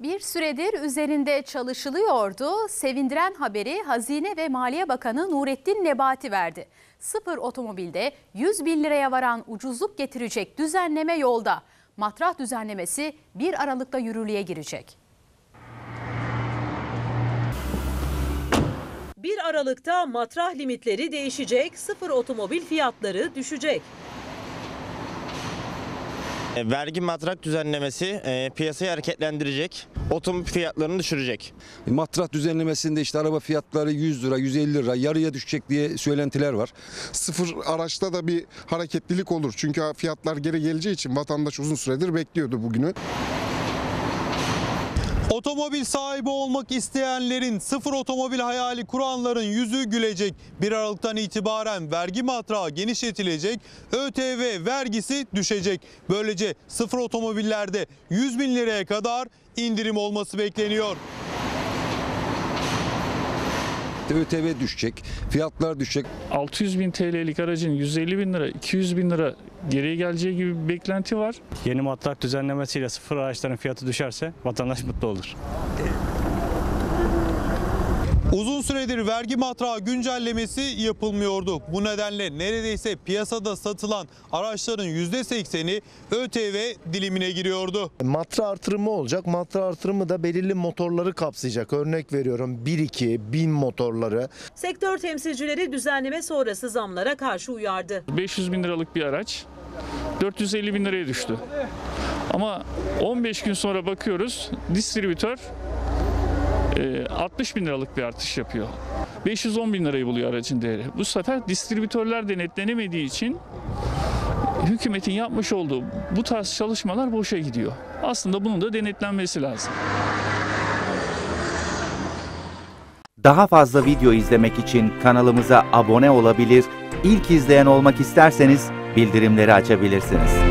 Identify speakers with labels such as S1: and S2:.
S1: Bir süredir üzerinde çalışılıyordu. Sevindiren haberi Hazine ve Maliye Bakanı Nurettin Nebati verdi. Sıfır otomobilde 100 bin liraya varan ucuzluk getirecek düzenleme yolda. Matrah düzenlemesi 1 Aralık'ta yürürlüğe girecek.
S2: 1 Aralık'ta matrah limitleri değişecek, sıfır otomobil fiyatları düşecek.
S3: Vergi matrah düzenlemesi piyasayı hareketlendirecek, otomobil fiyatlarını düşürecek.
S4: Matrah düzenlemesinde işte araba fiyatları 100 lira, 150 lira yarıya düşecek diye söylentiler var.
S5: Sıfır araçta da bir hareketlilik olur. Çünkü fiyatlar geri geleceği için vatandaş uzun süredir bekliyordu bugünü.
S6: Otomobil sahibi olmak isteyenlerin, sıfır otomobil hayali kuranların yüzü gülecek. 1 Aralık'tan itibaren vergi matrağı genişletilecek, ÖTV vergisi düşecek. Böylece sıfır otomobillerde 100 bin liraya kadar indirim olması bekleniyor.
S4: ÖTV düşecek, fiyatlar düşecek.
S7: 600 bin TL'lik aracın 150 bin lira, 200 bin lira geriye geleceği gibi bir beklenti var.
S8: Yeni matrah düzenlemesiyle sıfır araçların fiyatı düşerse vatandaş mutlu olur.
S6: Uzun süredir vergi matrağı güncellemesi yapılmıyordu. Bu nedenle neredeyse piyasada satılan araçların %80'i ÖTV dilimine giriyordu.
S9: Matrah artırımı olacak. Matrah artırımı da belirli motorları kapsayacak. Örnek veriyorum 1-2 bin motorları.
S2: Sektör temsilcileri düzenleme sonrası zamlara karşı uyardı.
S7: 500 bin liralık bir araç 450 bin liraya düştü. Ama 15 gün sonra bakıyoruz distribütör 60 bin liralık bir artış yapıyor. 510 bin lirayı buluyor aracın değeri. Bu sefer distribütörler denetlenemediği için hükümetin yapmış olduğu bu tarz çalışmalar boşa gidiyor. Aslında bunun da denetlenmesi lazım.
S10: Daha fazla video izlemek için kanalımıza abone olabilir, ilk izleyen olmak isterseniz bildirimleri açabilirsiniz.